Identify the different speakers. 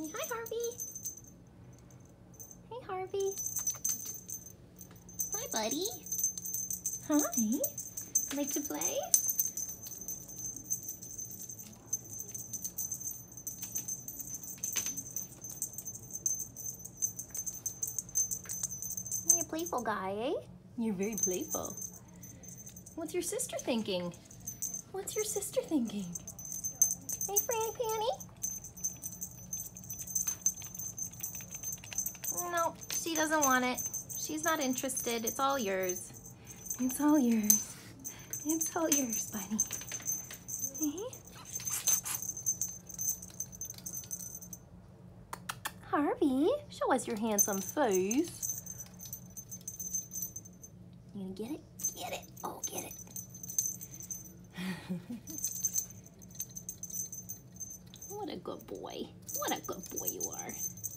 Speaker 1: Hi, Harvey. Hey, Harvey. Hi, buddy. Hi. Like to play? You're a playful guy, eh? You're very playful. What's your sister thinking? What's your sister thinking? Hey, Frannie Panny? No, she doesn't want it. She's not interested. It's all yours. It's all yours. It's all yours, buddy. Hey? Harvey, show us your handsome face. You gonna get it? Get it. Oh, get it. What a good boy. What a good boy you are.